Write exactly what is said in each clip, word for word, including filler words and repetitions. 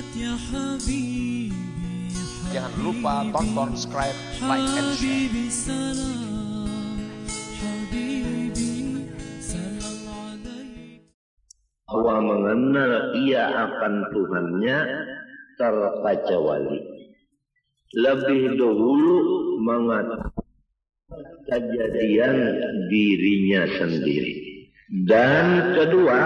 Jangan lupa tonton, subscribe, like, and share. Bahwa mengenal ia akan Tuhannya terbaca wali. Lebih dahulu mengatakan kejadian dirinya sendiri. Dan kedua,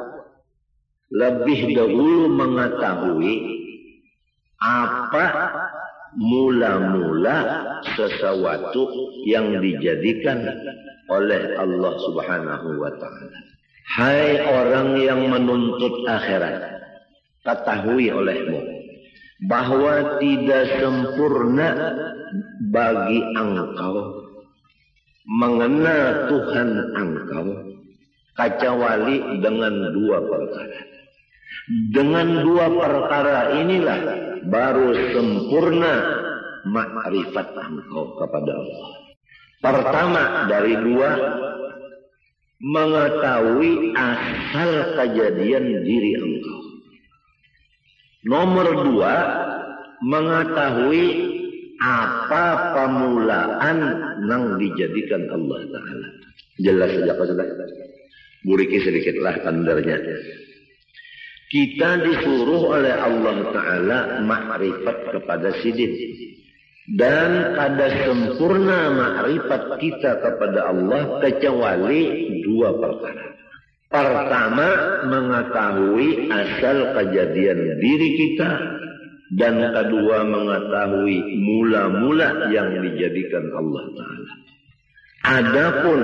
lebih dahulu mengetahui apa mula-mula sesuatu yang dijadikan oleh Allah Subhanahu wa ta'ala. Hai orang yang menuntut akhirat, ketahui olehmu bahwa tidak sempurna bagi engkau mengenal Tuhan engkau kecuali dengan dua perkara. Dengan dua perkara inilah baru sempurna makrifat engkau kepada Allah. Pertama dari dua, mengetahui asal kejadian diri engkau. Nomor dua, mengetahui apa permulaan yang dijadikan Allah Ta'ala. Jelas saja Pak Saudara. Buriki sedikitlah tandarnya. Kita disuruh oleh Allah Ta'ala makrifat kepada sidin. Dan kada sempurna makrifat kita kepada Allah kecuali dua perkara. Pertama, mengetahui asal kejadian diri kita. Dan kedua, mengetahui mula-mula yang dijadikan Allah Ta'ala. Adapun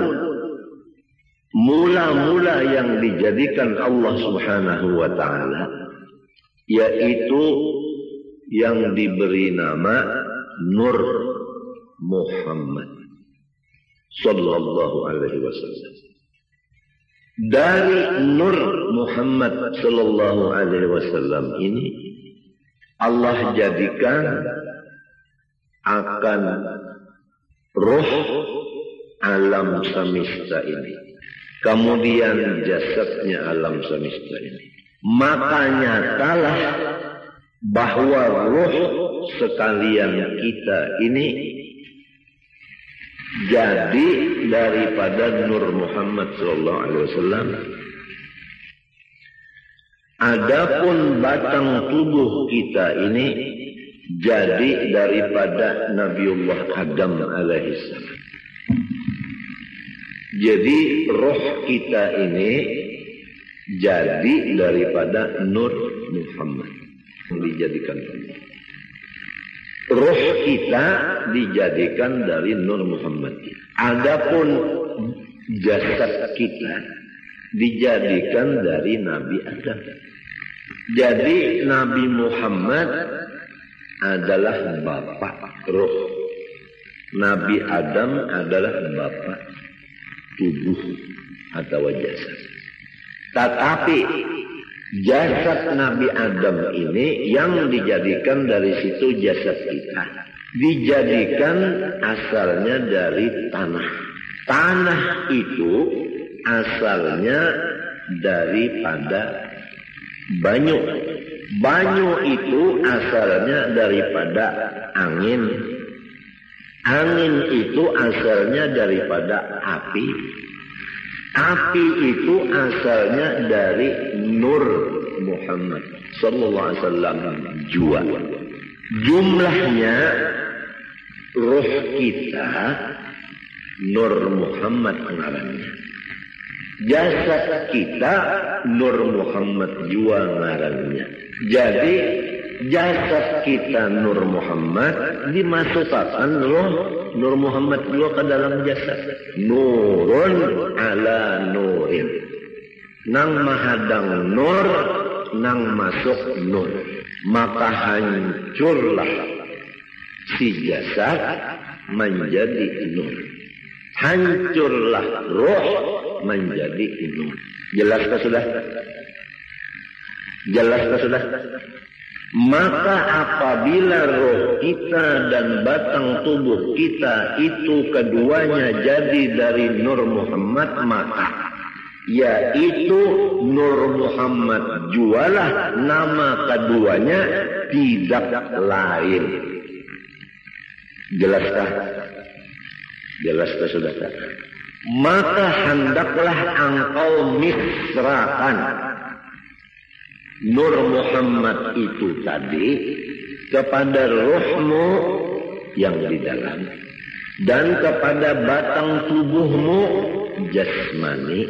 mula-mula yang dijadikan Allah Subhanahu wa ta'ala, yaitu yang diberi nama Nur Muhammad sallallahu alaihi wasallam. Dari Nur Muhammad sallallahu alaihi wasallam ini Allah jadikan akan roh alam semesta ini. Kemudian jasadnya alam semesta ini. Maka nyatalah bahwa roh sekalian kita ini jadi daripada Nur Muhammad sallallahu alaihi wasallam. Adapun batang tubuh kita ini jadi daripada Nabiullah Adam alaihissalam. Jadi roh kita ini jadi daripada Nur Muhammad yang dijadikan Allah. Roh kita dijadikan dari Nur Muhammad. Adapun jasad kita dijadikan dari Nabi Adam. Jadi Nabi Muhammad adalah bapak roh. Nabi Adam adalah bapak tubuh atau jasad. Tetapi jasad Nabi Adam ini yang dijadikan dari situ jasad kita. Dijadikan asalnya dari tanah. Tanah itu asalnya daripada banyu. Banyu itu asalnya daripada angin. Angin itu asalnya daripada api. Api itu asalnya dari Nur Muhammad sallallahu alaihi wasallam jua. Jumlahnya roh kita Nur Muhammad ngarannya. Jasad kita Nur Muhammad jua ngarannya. Jadi jasad kita Nur Muhammad dimasukkan roh Nur Muhammad juga ke dalam jasad. Nurun ala nurin. Nang mahadang nur, nang masuk nur. Maka hancurlah si jasad menjadi nur. Hancurlah roh menjadi nur. Jelaskah sudah? Jelaskah sudah? Maka apabila roh kita dan batang tubuh kita itu keduanya jadi dari Nur Muhammad, maka yaitu Nur Muhammad jualah nama keduanya tidak lain. Jelaskah? Jelaskah saudara? Maka hendaklah engkau misrakan Nur Muhammad itu tadi kepada ruhmu yang di dalam dan kepada batang tubuhmu jasmani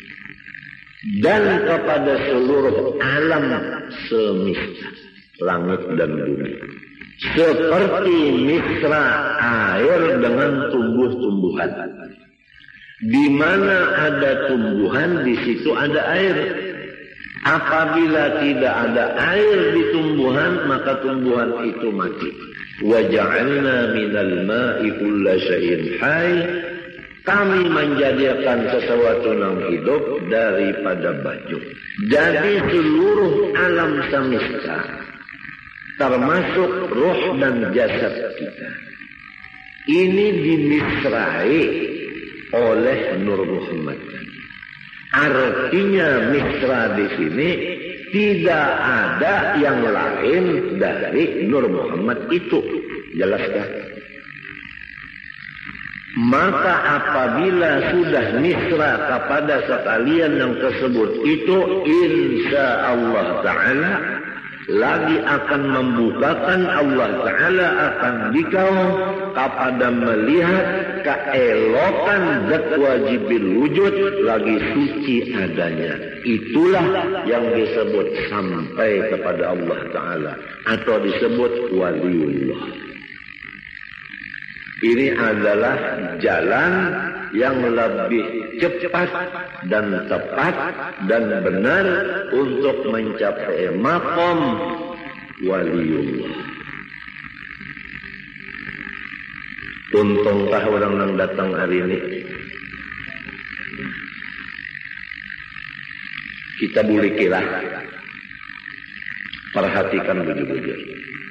dan kepada seluruh alam semesta langit dan bumi, seperti misra air dengan tumbuh-tumbuhan. Di mana ada tumbuhan, di situ ada air. Apabila tidak ada air di tumbuhan, maka tumbuhan itu mati. Wa ja'alna minal ma'i kulla syai'in hayy. Kami menjadikan sesuatu yang hidup daripada baju. Jadi seluruh alam semesta, termasuk roh dan jasad kita, ini dimisrai oleh Nur Muhammad. Artinya misra di sini tidak ada yang lain dari Nur Muhammad itu. Jelaskah? Maka apabila sudah misra kepada sekalian yang tersebut itu, insya Allah Ta'ala lagi akan membukakan Allah Ta'ala akan dikau kepada melihat keelokan zat wajibil wujud lagi suci adanya. Itulah yang disebut sampai kepada Allah Ta'ala atau disebut waliullah. Ini adalah jalan yang lebih cepat dan tepat dan benar untuk mencapai maqam waliullah. Untungkah orang yang datang hari ini? Kita boleh kira. Perhatikan bujur-bujur.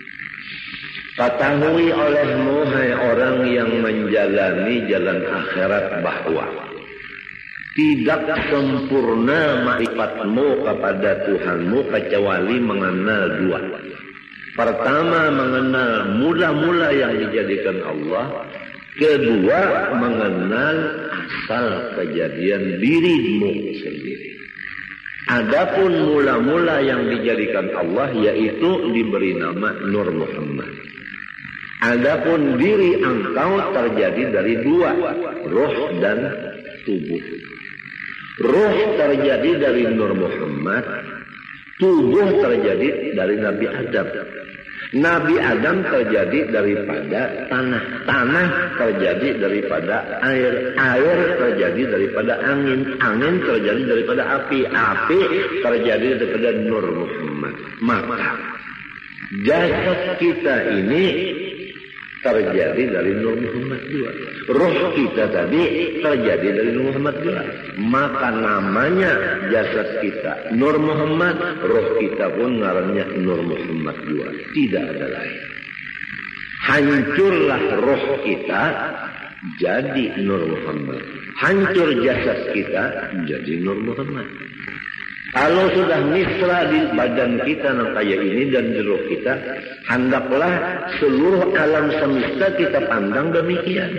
Ketahui olehmu hai orang yang menjalani jalan akhirat bahwa tidak sempurna ma'rifatmu kepada Tuhanmu kecuali mengenal dua. Pertama, mengenal mula-mula yang dijadikan Allah. Kedua, mengenal asal kejadian dirimu sendiri. Adapun mula-mula yang dijadikan Allah yaitu diberi nama Nur Muhammad. Adapun diri engkau terjadi dari dua, roh dan tubuh. Roh terjadi dari Nur Muhammad, tubuh terjadi dari Nabi Adam. Nabi Adam terjadi daripada tanah, tanah terjadi daripada air, air terjadi daripada angin, angin terjadi daripada api, api terjadi daripada Nur Muhammad. Maka jasad kita ini terjadi dari Nur Muhammad juga. Roh kita tadi terjadi dari Nur Muhammad juga. Maka namanya jasad kita Nur Muhammad, roh kita pun ngarannya Nur Muhammad juga. Tidak ada lain. Hancurlah roh kita jadi Nur Muhammad. Hancur jasad kita jadi Nur Muhammad. Kalau sudah misra di badan kita yang kayak ini dan di roh kita, hendaklah seluruh alam semesta kita pandang demikian.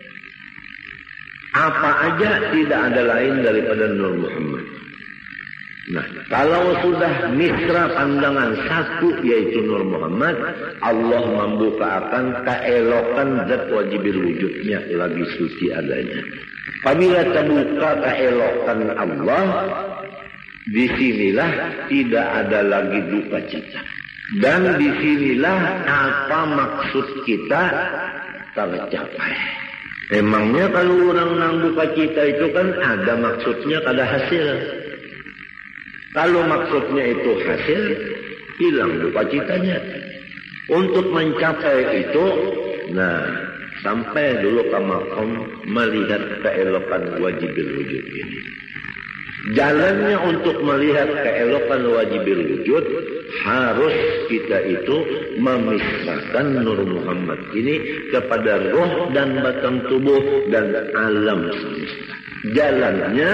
Apa aja tidak ada lain daripada Nur Muhammad. Nah, kalau sudah misra pandangan satu yaitu Nur Muhammad, Allah membuka akan keelokan zat wajibil wujudnya lagi suci adanya. Apabila terbuka keelokan Allah, disinilah tidak ada lagi duka cita. Dan disinilah apa maksud kita tercapai. Emangnya kalau orang nang duka cita itu kan ada maksudnya, ada hasil. Kalau maksudnya itu hasil, hilang duka citanya. Untuk mencapai itu, nah sampai dulu ke maqam melihat keelokan wajibil wujud ini. Jalannya untuk melihat keelokan wajibil wujud, harus kita itu memisahkan Nur Muhammad ini kepada roh dan batang tubuh dan alam semesta. Jalannya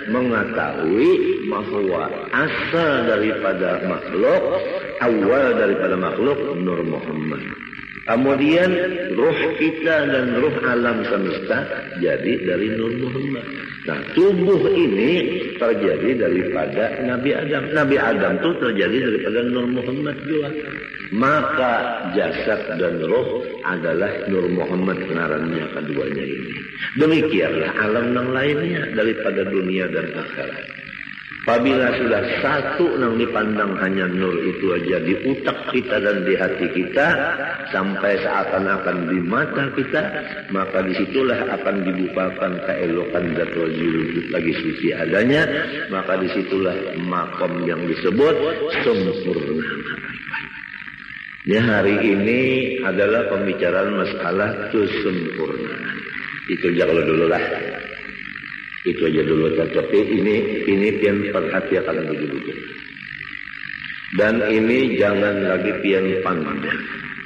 mengetahui bahwa asal daripada makhluk, awal daripada makhluk Nur Muhammad. Kemudian ruh kita dan ruh alam semesta jadi dari Nur Muhammad. Nah, tubuh ini terjadi daripada Nabi Adam. Nabi Adam itu terjadi daripada Nur Muhammad juga. Maka jasad dan roh adalah Nur Muhammad ngarannya keduanya ini. Demikianlah alam yang lainnya daripada dunia dan akhirat. Apabila sudah satu yang dipandang hanya nur itu aja di utak kita dan di hati kita, sampai seakan-akan di mata kita, maka disitulah akan dibukakan keelokan zat wujud lagi suci adanya, maka disitulah makom yang disebut sempurna. Ya, hari ini adalah pembicaraan masalah kesempurnaan. Itu jangan dulu lah. Itu aja dulu, tapi ini ini pian perhatikan begitu. Dan ini jangan lagi pian pandang.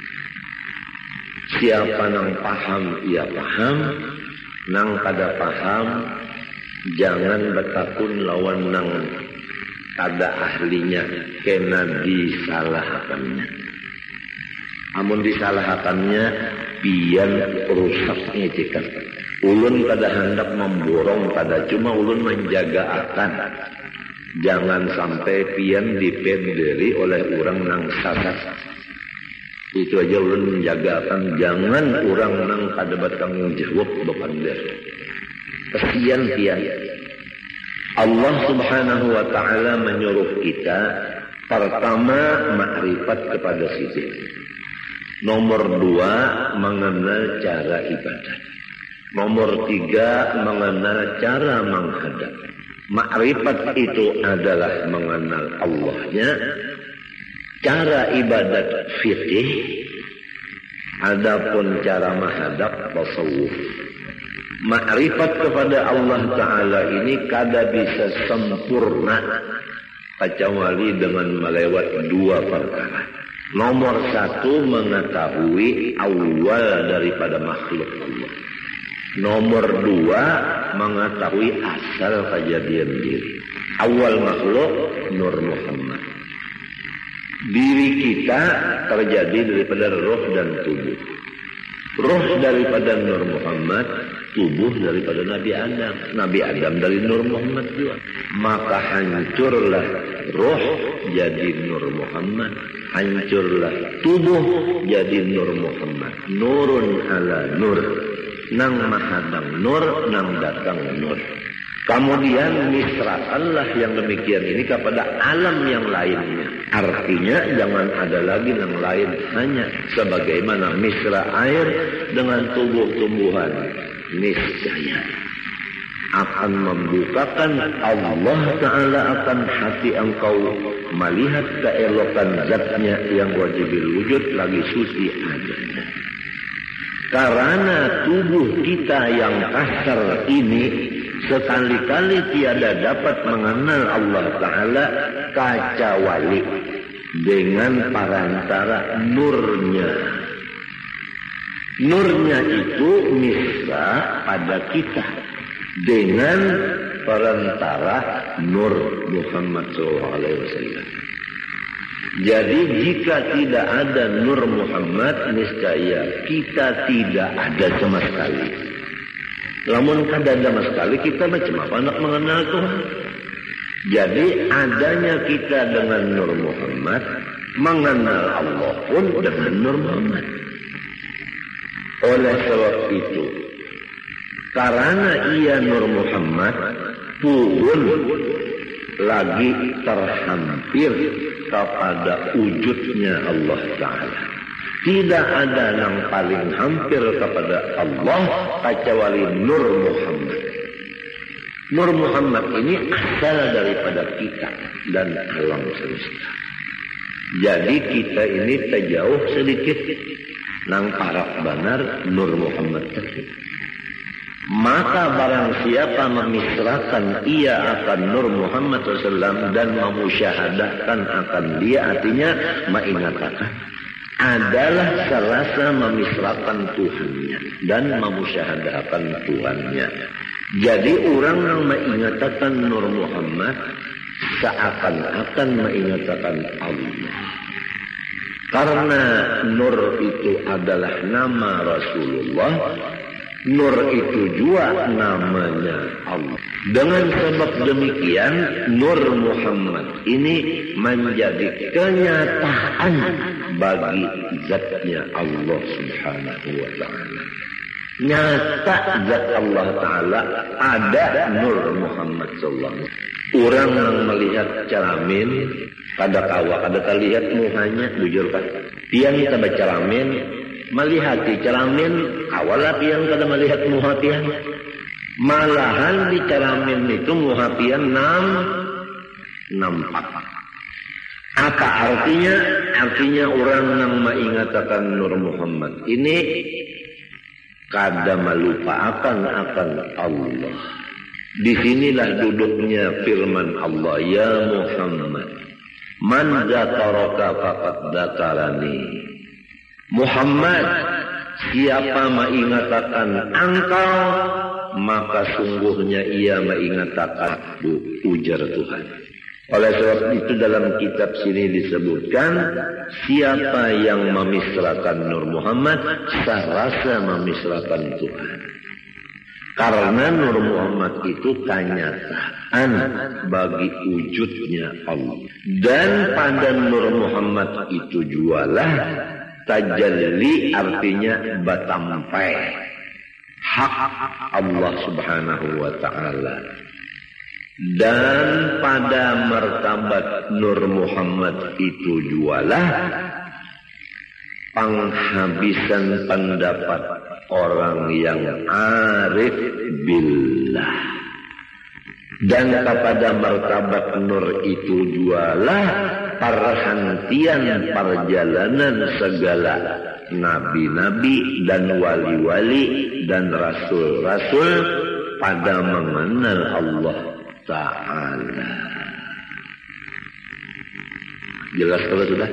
Siapa nang paham ia paham, nang kada paham jangan bertakun lawan nang kada ahlinya, kena disalahkannya. Amun disalahkannya pian rusaknya jika. Ulun kada hendak memborong, kada cuma ulun menjaga akan jangan sampai pian dipenderi oleh orang nang sasak. Itu aja ulun menjaga akan jangan orang nang kada bertanggung jawab bepander. Kesian pian. Allah Subhanahu wa taala menyuruh kita pertama makrifat kepada sisi. Nomor dua mengenal cara ibadah. Nomor tiga, mengenal cara menghadap. Makrifat itu adalah mengenal Allahnya. Cara ibadat fikih. Adapun cara menghadap tasawuf. Makrifat kepada Allah Ta'ala ini kada bisa sempurna kecuali dengan melewat dua perkara. Nomor satu, mengetahui awal daripada makhluk Allah. Nomor dua, mengetahui asal kejadian diri. Awal makhluk Nur Muhammad. Diri kita terjadi daripada roh dan tubuh. Roh daripada Nur Muhammad, tubuh daripada Nabi Adam. Nabi Adam dari Nur Muhammad juga. Maka hancurlah roh jadi Nur Muhammad. Hancurlah tubuh jadi Nur Muhammad. Nurun ala nur. Nang mahadang nur, nang datang nur. Kemudian misrakanlah yang demikian ini kepada alam yang lainnya. Artinya jangan ada lagi yang lain, hanya sebagaimana misra air dengan tumbuh-tumbuhan. Niscaya akan membukakan Allah Ta'ala akan hati engkau melihat keelokan zatnya yang wajibil wujud lagi suci adanya. Karena tubuh kita yang kasar ini sekali-kali tiada dapat mengenal Allah Ta'ala kecuali dengan perantara nurnya. Nurnya itu misra pada kita dengan perantara nur Muhammad shallallahu alaihi wasallam. Jadi jika tidak ada Nur Muhammad, niscaya kita tidak ada sama sekali. Namun kada ada sama sekali, kita macam apa nak mengenal Tuhan? Jadi adanya kita dengan Nur Muhammad, mengenal Allah pun dengan Nur Muhammad. Oleh sebab itu, karena ia Nur Muhammad pun lagi terhampir kepada wujudnya Allah Ta'ala. Tidak ada yang paling hampir kepada Allah kecuali Nur Muhammad. Nur Muhammad ini asal daripada kita dan alam semesta. Jadi kita ini terjauh sedikit nang parak benar Nur Muhammad tersebut. Maka barang siapa memisrakan ia akan Nur Muhammad shallallahu alaihi wasallam dan memusyahadahkan akan dia, artinya mengatakan adalah serasa memisrakan Tuhannya dan memusyahadahkan Tuhannya. Jadi orang yang mengatakan Nur Muhammad seakan-akan mengatakan Allah. Karena Nur itu adalah nama Rasulullah, Nur itu juga namanya Allah. Dengan sebab demikian, Nur Muhammad ini menjadi kenyataan bagi zatnya Allah Subhanahu wa Ta'ala. Nyata zat Allah Ta'ala ada Nur Muhammad sallallahu alaihi wasallam. Orang yang melihat ceramin, kada kawa, kada terlihat muhanya, bujur kan? Tiang kita berceramin, melihat di ceramin, kawalah tiang kada melihat muha tiang. Malahan di ceramin itu muha tiang nam, nampak. Apa artinya? Artinya orang yang mengatakan Nur Muhammad ini kada melupakan akan Allah. Disinilah duduknya firman Allah, ya Muhammad, man dzakaraka faqad dzakarani. Muhammad, siapa mengingatkan engkau, maka sungguhnya ia mengingatkan aku, ujar Tuhan. Oleh sebab itu dalam kitab sini disebutkan, siapa yang memisrakan Nur Muhammad, serasa memisrakan Tuhan. Karena Nur Muhammad itu kenyataan bagi wujudnya Allah. Dan pada Nur Muhammad itu jualah tajalli, artinya batampai hak Allah Subhanahu wa Ta'ala. Dan pada martabat Nur Muhammad itu jualah penghabisan pendapat orang yang arif billah. Dan kepada martabat Nur itu jualah perhentian perjalanan segala nabi-nabi dan wali-wali dan rasul-rasul pada mengenal Allah Ta'ala. Jelas kalau sudah?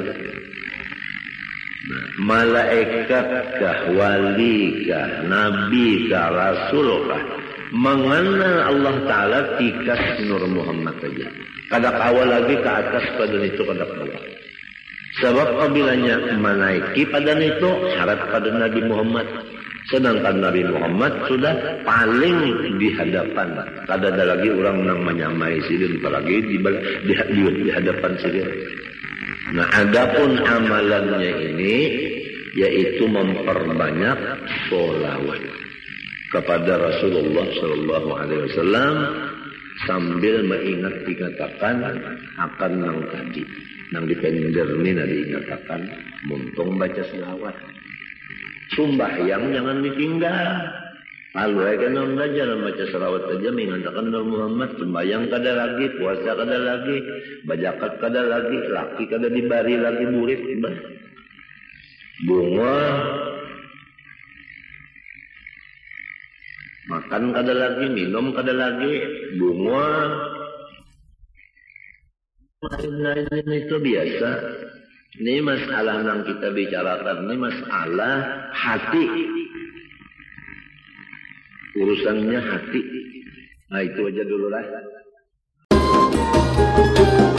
Nah, malaikatkah, walikah, nabikah, rasulkah mengenal Allah Ta'ala tikas Nur Muhammad saja. Kada kawal lagi ke atas pada itu, kada kawal. Sebab apabila menaiki pada itu syarat pada Nabi Muhammad. Sedangkan Nabi Muhammad sudah paling di hadapan. Kada ada lagi orang yang menyamai sini, apalagi di, di, di, di hadapan sini. Nah, adapun amalannya ini yaitu memperbanyak sholawat kepada Rasulullah Shallallahu Alaihi Wasallam sambil mengingat dikatakan akan nang tadi, nang dipender ini nanti dikatakan muntung baca sholawat. Sumbahyang jangan ditinggal. Lalu aja kan belajar baca sholawat saja mengatakan Nur Muhammad. Sembahyang kada lagi, puasa kada lagi, bajakat kada lagi, laki kada dibari lagi murid. Bunga makan kada lagi, minum kada lagi, bunga lain-lain itu biasa. Ini masalah yang kita bicarakan, ini masalah hati. Urusannya hati. Nah itu aja dulu lah.